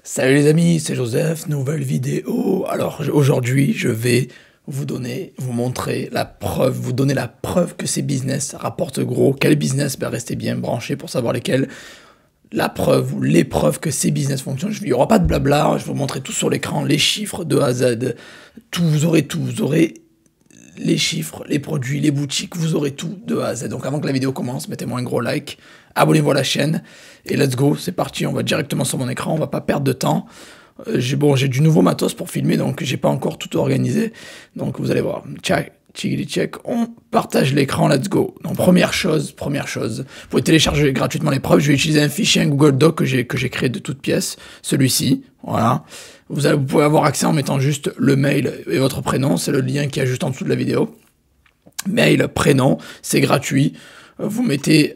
Salut les amis, c'est Joseph, nouvelle vidéo. Alors aujourd'hui, je vais vous montrer la preuve, vous donner la preuve que ces business rapportent gros. Quel business? Ben restez bien branchés pour savoir lesquels. La preuve ou les preuves que ces business fonctionnent. Il n'y aura pas de blabla, je vais vous montrer tout sur l'écran, les chiffres de A à Z. Tout, vous aurez les chiffres, les produits, les boutiques, vous aurez tout de A à Z. Donc avant que la vidéo commence, mettez-moi un gros like, abonnez-vous à la chaîne, et let's go, c'est parti, on va directement sur mon écran, on va pas perdre de temps. J'ai du nouveau matos pour filmer, donc j'ai pas encore tout organisé, donc vous allez voir. Check, check, on partage l'écran, let's go. Donc première chose, vous pouvez télécharger gratuitement les preuves, je vais utiliser un fichier, un Google Doc que j'ai créé de toutes pièces, celui-ci, voilà. Vous pouvez avoir accès en mettant juste le mail et votre prénom, c'est le lien qui est juste en dessous de la vidéo. Mail, prénom, c'est gratuit, vous mettez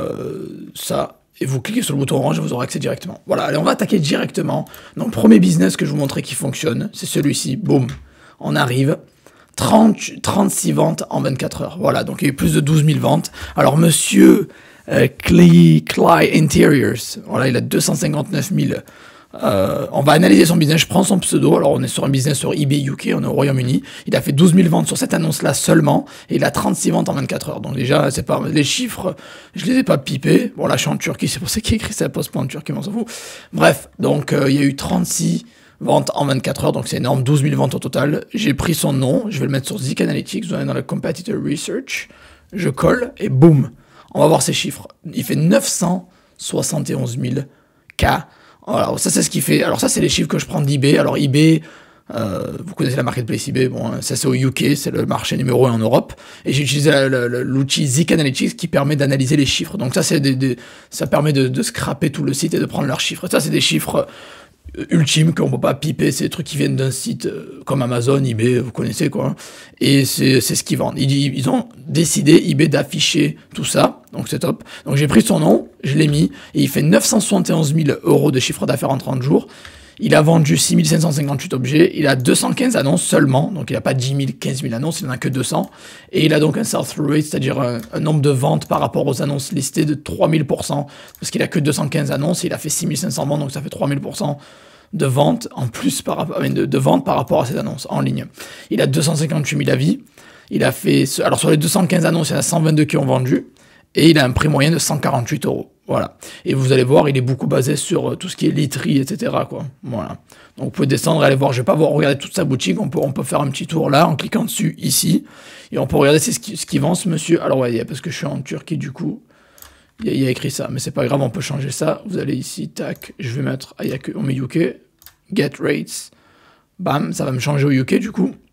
ça, et vous cliquez sur le bouton orange et vous aurez accès directement. Voilà, allez, on va attaquer directement. Donc, premier business que je vous montrais qui fonctionne, c'est celui-ci. Boum, on arrive. 36 ventes en 24 heures. Voilà, donc il y a eu plus de 12 000 ventes. Alors, monsieur Clay Interiors, voilà, il a 259 000. On va analyser son business, je prends son pseudo, alors on est sur un business sur eBay UK, on est au Royaume-Uni, il a fait 12 000 ventes sur cette annonce-là seulement, et il a 36 ventes en 24 heures, donc déjà, c'est pas, les chiffres, je les ai pas pipés, bon là je suis en Turquie, c'est pour ça qu'il écrit ça, poste pas en Turquie, mais on s'en fout. Bref, donc il y a eu 36 ventes en 24 heures, donc c'est énorme, 12 000 ventes au total, j'ai pris son nom, je vais le mettre sur Zik Analytics, vous allez dans le Competitor Research, je colle, et boum, on va voir ses chiffres, il fait 971 000 cas. Alors ça c'est ce qui fait, alors ça c'est les chiffres que je prends d'eBay, alors eBay, vous connaissez la marketplace eBay, bon ça c'est au UK, c'est le marché numéro 1 en Europe, et j'ai utilisé l'outil Zik Analytics qui permet d'analyser les chiffres, donc ça c'est ça permet de scraper tout le site et de prendre leurs chiffres, ça c'est des chiffres ultimes qu'on peut pas piper, c'est des trucs qui viennent d'un site comme Amazon, eBay, vous connaissez quoi, et c'est ce qu'ils vendent. Ils ont décidé, eBay, d'afficher tout ça, donc c'est top. Donc j'ai pris son nom, je l'ai mis, et il fait 971 000 € de chiffre d'affaires en 30 jours. Il a vendu 6 558 objets, il a 215 annonces seulement, donc il n'a pas 10 000, 15 000 annonces, il n'en a que 200, et il a donc un sell-through rate, c'est-à-dire un nombre de ventes par rapport aux annonces listées de 3000%, parce qu'il a que 215 annonces, et il a fait 6 500 ventes, donc ça fait 3000% de ventes en plus de ventes par rapport à ces annonces en ligne. Il a 258 000 avis, il a fait, alors sur les 215 annonces, il y en a 122 qui ont vendu, et il a un prix moyen de 148 €. Voilà. Et vous allez voir, il est beaucoup basé sur tout ce qui est literie, etc., quoi. Voilà. Donc vous pouvez descendre et aller voir. Je vais pas vous regarder toute sa boutique. On peut faire un petit tour là, en cliquant dessus, ici. Et on peut regarder ce qu'il vend, ce monsieur. Alors ouais, parce que je suis en Turquie, du coup, il y a écrit ça. Mais c'est pas grave, on peut changer ça. Vous allez ici, tac. Je vais mettre, on met UK. Get rates. Bam, ça va me changer au UK, du coup.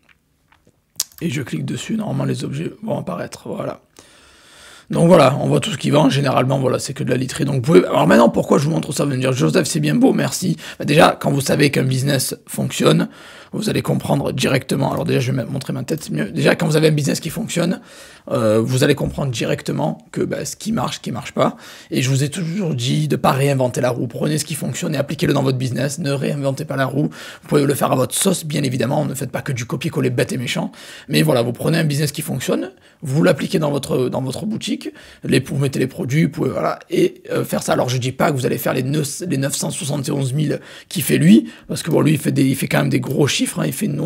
Et je clique dessus. Normalement, les objets vont apparaître. Voilà. Donc voilà, on voit tout ce qu'il vend, généralement, voilà, c'est que de la literie. Donc vous pouvez... Alors maintenant, pourquoi je vous montre ça? Vous allez me dire, Joseph, c'est bien beau, merci. Bah déjà, quand vous savez qu'un business fonctionne, vous allez comprendre directement. Alors déjà, je vais montrer ma tête, c'est mieux. Déjà, quand vous avez un business qui fonctionne, vous allez comprendre directement que ce qui marche pas. Et je vous ai toujours dit de pas réinventer la roue. Prenez ce qui fonctionne et appliquez-le dans votre business. Ne réinventez pas la roue. Vous pouvez le faire à votre sauce, bien évidemment. Ne faites pas que du copier-coller bête et méchant. Mais voilà, vous prenez un business qui fonctionne, vous l'appliquez dans votre boutique, vous mettez les produits, vous pouvez, voilà, et faire ça. Alors je dis pas que vous allez faire les 971 000 qu'il fait lui, parce que bon, lui il fait quand même des gros chiffres, hein, il fait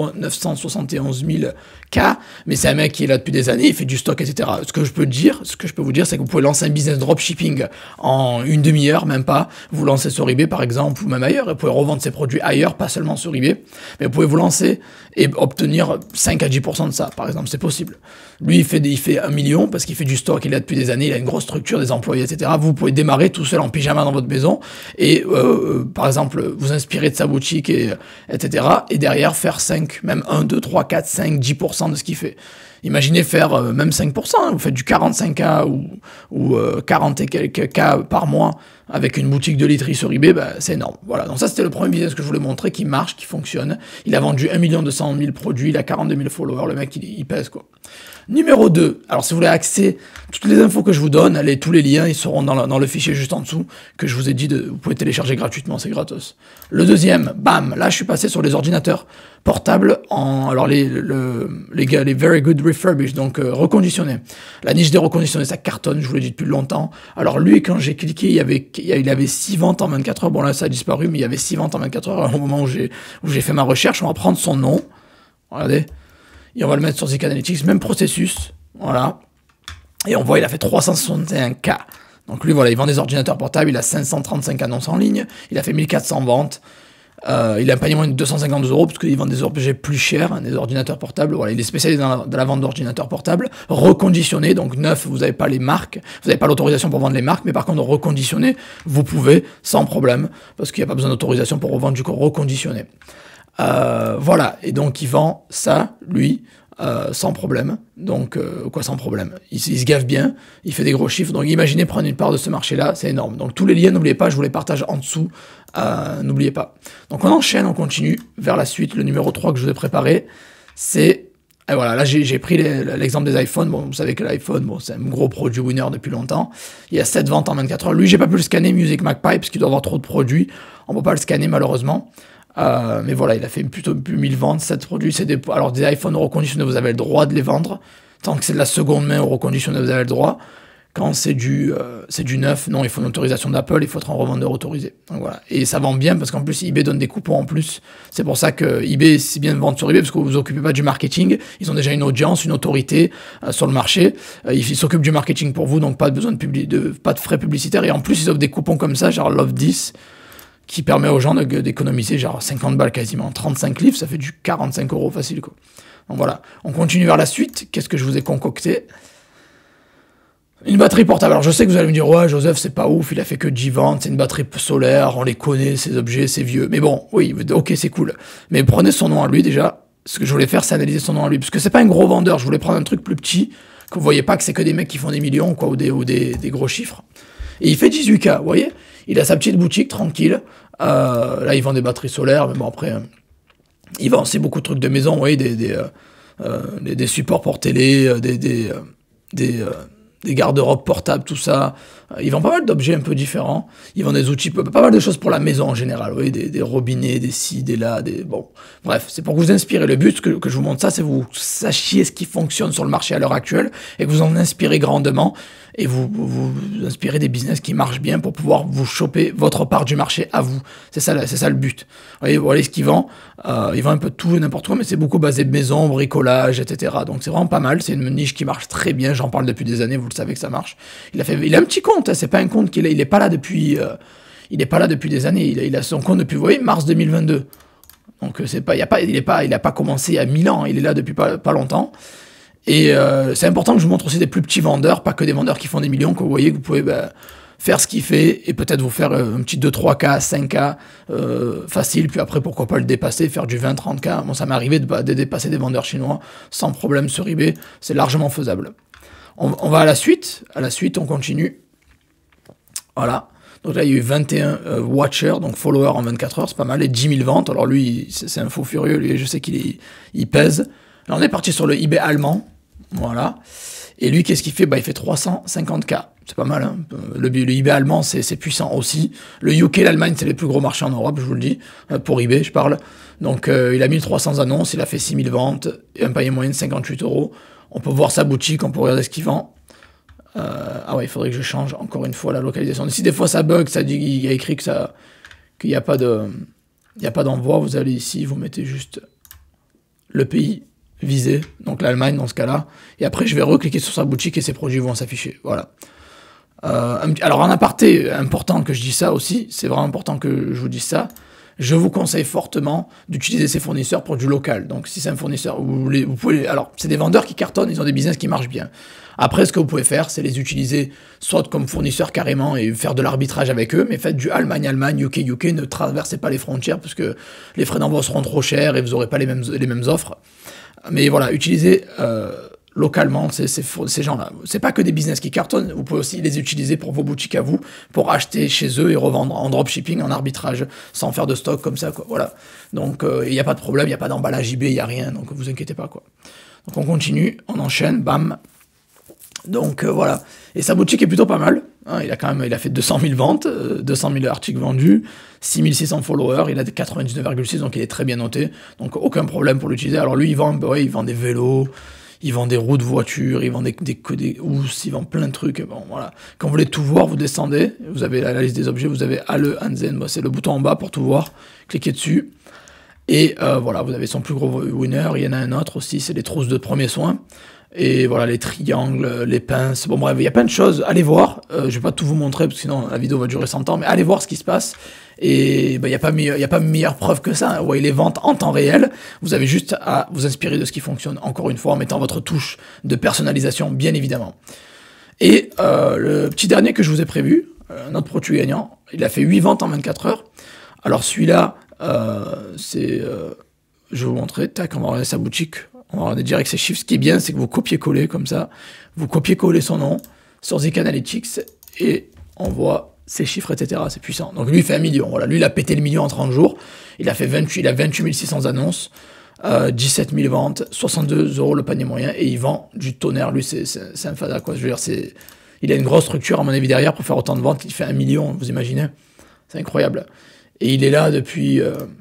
971 000 cas, mais c'est un mec qui est là depuis des années, il fait du stock, etc. Ce que je peux vous dire, c'est que vous pouvez lancer un business dropshipping en une demi-heure, même pas. Vous lancez sur eBay par exemple, ou même ailleurs, et vous pouvez revendre ses produits ailleurs, pas seulement sur eBay, mais vous pouvez vous lancer et obtenir 5 à 10% de ça, par exemple, c'est possible. Lui, il fait 1 million parce qu'il fait du stock, il est là depuis des années, il a une grosse structure, des employés, etc. Vous pouvez démarrer tout seul en pyjama dans votre maison et, par exemple, vous inspirer de sa boutique, etc. Et derrière, faire 5, même 1, 2, 3, 4, 5, 10% de ce qu'il fait. Imaginez faire même 5%, hein, vous faites du 45K ou 40 et quelques K par mois avec une boutique de literie sur eBay, c'est énorme. Voilà, donc ça c'était le premier business que je voulais montrer, qui marche, qui fonctionne. Il a vendu 1 200 000 produits, il a 42 000 followers, le mec il pèse quoi. Numéro 2, alors si vous voulez accéder toutes les infos que je vous donne, tous les liens ils seront dans le fichier juste en dessous que je vous ai dit, vous pouvez télécharger gratuitement, c'est gratos. Le deuxième, bam, là je suis passé sur les ordinateurs portables alors les gars, les very good refurbished, donc reconditionnés. La niche des reconditionnés, ça cartonne, je vous l'ai dit depuis longtemps. Alors lui, quand j'ai cliqué, il avait 6 ventes en 24 heures. Bon là, ça a disparu, mais il y avait 6 ventes en 24 heures au moment où j'ai fait ma recherche. On va prendre son nom, regardez, et on va le mettre sur Zik Analytics, même processus, voilà. Et on voit, il a fait 361K. Donc lui, voilà, il vend des ordinateurs portables, il a 535 annonces en ligne, il a fait 1400 ventes. Il a un panier moyen de 252 €, parce qu'il vend des objets plus chers, hein, des ordinateurs portables. Voilà, il est spécialisé dans la vente d'ordinateurs portables, reconditionnés, donc neuf, vous n'avez pas les marques, vous n'avez pas l'autorisation pour vendre les marques, mais par contre, reconditionné, vous pouvez, sans problème, parce qu'il n'y a pas besoin d'autorisation pour revendre du coup reconditionné. Voilà, et donc il vend ça, lui, sans problème. Donc, quoi sans problème, il se gaffe bien, il fait des gros chiffres, donc imaginez prendre une part de ce marché-là, c'est énorme. Donc tous les liens, n'oubliez pas, je vous les partage en dessous, n'oubliez pas. Donc on enchaîne, on continue vers la suite. Le numéro 3 que je vous ai préparé, c'est... Et voilà, là j'ai pris l'exemple des iPhones. Bon, vous savez que l'iPhone, bon, c'est un gros produit winner depuis longtemps. Il y a 7 ventes en 24 heures. Lui, j'ai pas pu le scanner, Music Magpie, parce qu'il doit avoir trop de produits. On peut pas le scanner malheureusement. Mais voilà, il a fait plutôt plus 1000 ventes, 7 produits. Alors des iPhones reconditionnés, vous avez le droit de les vendre. Tant que c'est de la seconde main reconditionné, vous avez le droit. Quand c'est du neuf, non, il faut une autorisation d'Apple, il faut être un revendeur autorisé. Donc voilà. Et ça vend bien parce qu'en plus, eBay donne des coupons en plus. C'est pour ça que eBay, c'est bien de vendre sur eBay parce que vous vous occupez pas du marketing. Ils ont déjà une audience, une autorité sur le marché. Ils s'occupent du marketing pour vous, donc pas de besoin pas de frais publicitaires. Et en plus, ils offrent des coupons comme ça, genre Love This, qui permet aux gens d'économiser genre 50 balles quasiment. 35 livres, ça fait du 45 € facile, quoi. Donc voilà. On continue vers la suite. Qu'est-ce que je vous ai concocté ? Une batterie portable. Alors je sais que vous allez me dire, ouais, Joseph, c'est pas ouf, il a fait que 10 ventes, c'est une batterie solaire, on les connaît, ces objets, c'est vieux. Mais bon, oui, ok, c'est cool. Mais prenez son nom à lui déjà. Ce que je voulais faire, c'est analyser son nom à lui. Parce que c'est pas un gros vendeur, je voulais prendre un truc plus petit, que vous voyez pas que c'est que des mecs qui font des millions, quoi, ou des gros chiffres. Et il fait 18K, vous voyez ? Il a sa petite boutique, tranquille. Là, il vend des batteries solaires, mais bon, après, il vend aussi beaucoup de trucs de maison, vous voyez, des supports pour télé, des garde-robes portables, tout ça. Ils vendent pas mal d'objets un peu différents. Ils vendent des outils, pas mal de choses pour la maison en général. Vous voyez, des robinets, des ci, des là, bon. Bref, c'est pour vous inspirer. Le but que je vous montre ça, c'est que vous sachiez ce qui fonctionne sur le marché à l'heure actuelle et que vous en inspirez grandement et vous inspirez des business qui marchent bien pour pouvoir vous choper votre part du marché à vous. C'est ça le but. Vous voyez ce qu'ils vendent. Ils vendent un peu de tout et n'importe quoi, mais c'est beaucoup basé maison, bricolage, etc. Donc c'est vraiment pas mal. C'est une niche qui marche très bien. J'en parle depuis des années. Vous le savez que ça marche. Il a un petit compte. Hein, c'est pas un compte il est pas là depuis. Il est pas là depuis des années. Il a son compte depuis, vous voyez, mars 2022. Donc c'est pas, il a pas commencé il y a 1000 ans. Il est là depuis pas longtemps. Et c'est important que je vous montre aussi des plus petits vendeurs, pas que des vendeurs qui font des millions, que vous voyez que vous pouvez faire ce qu'il fait et peut-être vous faire un petit 2-3K, 5K facile, puis après pourquoi pas le dépasser, faire du 20-30K. Bon, ça m'est arrivé de dépasser des vendeurs chinois sans problème sur eBay, c'est largement faisable. On va à la suite, on continue. Voilà. Donc là, il y a eu 21 watchers, donc followers en 24 heures, c'est pas mal, et 10 000 ventes. Alors lui, c'est un fou furieux, lui, je sais qu'il pèse. Là, on est parti sur le eBay allemand, voilà. Et lui, qu'est-ce qu'il fait ? Il fait 350K. C'est pas mal, hein. Le eBay allemand, c'est puissant aussi. Le UK, l'Allemagne, c'est les plus gros marchés en Europe, je vous le dis. Pour eBay, je parle. Donc, il a 1300 annonces, il a fait 6000 ventes, et un panier moyen de 58 €. On peut voir sa boutique, on peut regarder ce qu'il vend. Ah ouais, il faudrait que je change encore une fois la localisation. Si des fois ça bug, ça dit qu'il y a écrit qu'il n'y a pas d'envoi, vous allez ici, vous mettez juste le pays visé, donc l'Allemagne dans ce cas-là, et après je vais recliquer sur sa boutique et ses produits vont s'afficher. Voilà. Alors en aparté, important que je dise ça aussi, c'est vraiment important que je vous dise ça. Je vous conseille fortement d'utiliser ces fournisseurs pour du local. Donc, si c'est un fournisseur, vous pouvez... Alors, c'est des vendeurs qui cartonnent, ils ont des business qui marchent bien. Après, ce que vous pouvez faire, c'est les utiliser soit comme fournisseurs carrément et faire de l'arbitrage avec eux, mais faites du Allemagne, UK, ne traversez pas les frontières parce que les frais d'envoi seront trop chers et vous n'aurez pas les mêmes offres. Mais voilà, utilisez localement ces gens-là. C'est pas que des business qui cartonnent, vous pouvez aussi les utiliser pour vos boutiques à vous, pour acheter chez eux et revendre en dropshipping, en arbitrage, sans faire de stock comme ça, quoi. Voilà. Donc, il n'y a pas de problème, il n'y a pas d'emballage eBay, il n'y a rien, donc vous inquiétez pas, quoi. Donc, on continue, on enchaîne, bam. Donc, voilà. Et sa boutique est plutôt pas mal. Hein, il a fait 200 000 ventes, 200 000 articles vendus, 6600 followers, il a 99,6, donc il est très bien noté. Donc aucun problème pour l'utiliser. Alors lui, il vend des vélos, il vend des roues de voiture, il vend des housses, il vend plein de trucs. Bon, voilà. Quand vous voulez tout voir, vous descendez, vous avez la liste des objets, vous avez Alle Hansen, c'est le bouton en bas pour tout voir. Cliquez dessus. Et voilà, vous avez son plus gros winner. Il y en a un autre aussi, c'est les trousses de premiers soins. Et voilà, les triangles, les pinces. Bon, bref, il y a plein de choses. Allez voir. Je vais pas tout vous montrer, parce que sinon la vidéo va durer 100 ans. Mais allez voir ce qui se passe. Et il n'y a pas meilleure preuve que ça. Vous voyez les ventes en temps réel. Vous avez juste à vous inspirer de ce qui fonctionne, encore une fois, en mettant votre touche de personnalisation, bien évidemment. Et le petit dernier que je vous ai prévu, notre produit gagnant, il a fait 8 ventes en 24 heures. Alors celui-là, je vais vous montrer. Tac, on va regarder sa boutique. On va regarder direct ses chiffres. Ce qui est bien, c'est que vous copiez-collez comme ça. Vous copiez-collez son nom sur Zik Analytics et on voit ses chiffres, etc. C'est puissant. Donc lui, il fait 1 million. Voilà. Lui, il a pété le million en 30 jours. Il a 28 600 annonces, 17 000 ventes, 62 € le panier moyen et il vend du tonnerre. Lui, c'est un fada, quoi. Je veux dire, il a une grosse structure, à mon avis, derrière pour faire autant de ventes. Il fait 1 million, vous imaginez? C'est incroyable. Et il est là depuis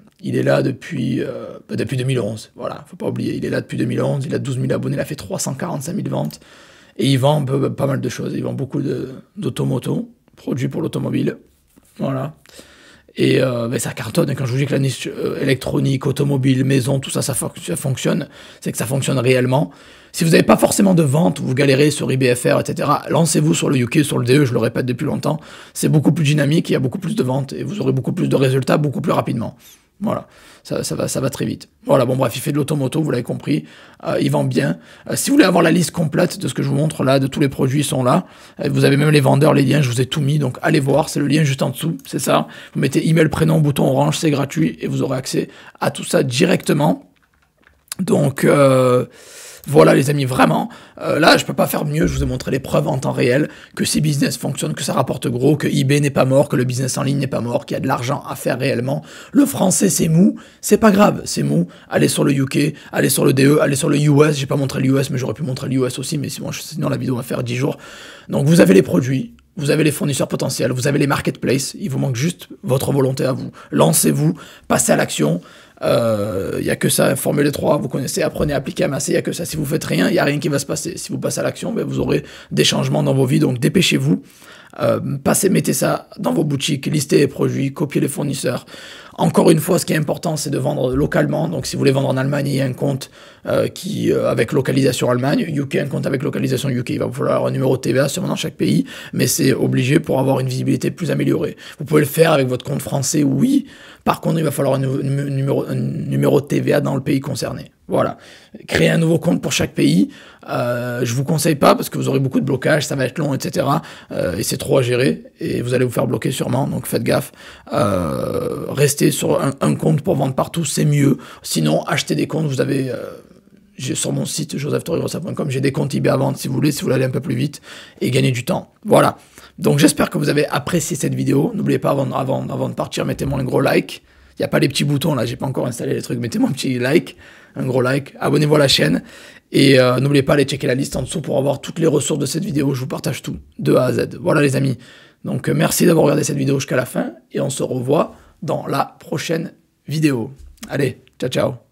2011, voilà, faut pas oublier, il est là depuis 2011, il a 12 000 abonnés, il a fait 345 000 ventes, et il vend pas mal de choses, il vend beaucoup d'automoto, produits pour l'automobile, voilà, et ça cartonne, et quand je vous dis que la niche électronique, automobile, maison, tout ça, ça fonctionne, c'est que ça fonctionne réellement. Si vous n'avez pas forcément de vente, vous galérez sur IBFR, etc., lancez-vous sur le UK, sur le DE, je le répète depuis longtemps, c'est beaucoup plus dynamique, il y a beaucoup plus de ventes, et vous aurez beaucoup plus de résultats, beaucoup plus rapidement. Voilà, ça va très vite. Voilà, bon bref, il fait de l'automoto, vous l'avez compris, il vend bien. Si vous voulez avoir la liste complète de ce que je vous montre là, de tous les produits, ils sont là. Vous avez même les vendeurs, les liens, je vous ai tout mis, donc allez voir, c'est le lien juste en dessous, c'est ça. Vous mettez email, prénom, bouton orange, c'est gratuit, et vous aurez accès à tout ça directement. Donc... voilà les amis, vraiment, là je peux pas faire mieux, je vous ai montré les preuves en temps réel, que ces business fonctionnent, que ça rapporte gros, que eBay n'est pas mort, que le business en ligne n'est pas mort, qu'il y a de l'argent à faire réellement. Le français c'est mou, c'est pas grave, c'est mou, allez sur le UK, allez sur le DE, allez sur le US, j'ai pas montré l'US mais j'aurais pu montrer l'US aussi, mais sinon la vidéo va faire 10 jours. Donc vous avez les produits, vous avez les fournisseurs potentiels, vous avez les marketplaces, il vous manque juste votre volonté à vous. Lancez-vous, passez à l'action. Il n'y a que ça, Formule 3, vous connaissez, apprenez à appliquer, amasser, il n'y a que ça. Si vous faites rien, il n'y a rien qui va se passer. Si vous passez à l'action, ben, vous aurez des changements dans vos vies, donc dépêchez-vous. Mettez ça dans vos boutiques, listez les produits, copiez les fournisseurs. Encore une fois, ce qui est important, c'est de vendre localement. Donc, si vous voulez vendre en Allemagne, il y a un compte avec localisation Allemagne, UK, un compte avec localisation UK. Il va vous falloir un numéro de TVA sûrement dans chaque pays, mais c'est obligé pour avoir une visibilité plus améliorée. Vous pouvez le faire avec votre compte français, oui. Par contre, il va falloir un numéro de TVA dans le pays concerné. Voilà. Créer un nouveau compte pour chaque pays, je vous conseille pas parce que vous aurez beaucoup de blocages, ça va être long, etc. Et c'est trop à gérer et vous allez vous faire bloquer sûrement, donc faites gaffe. Restez sur un compte pour vendre partout, c'est mieux. Sinon, achetez des comptes, vous avez... j'ai sur mon site josephtorregrossa.com, j'ai des comptes eBay à vendre si vous voulez aller un peu plus vite et gagner du temps. Voilà. Donc j'espère que vous avez apprécié cette vidéo. N'oubliez pas avant de partir, mettez-moi un gros like. Il n'y a pas les petits boutons là, j'ai pas encore installé les trucs. Mettez-moi un petit like, un gros like. Abonnez-vous à la chaîne. Et n'oubliez pas d'aller checker la liste en dessous pour avoir toutes les ressources de cette vidéo. Je vous partage tout, de A à Z. Voilà les amis. Donc merci d'avoir regardé cette vidéo jusqu'à la fin. Et on se revoit dans la prochaine vidéo. Allez, ciao ciao.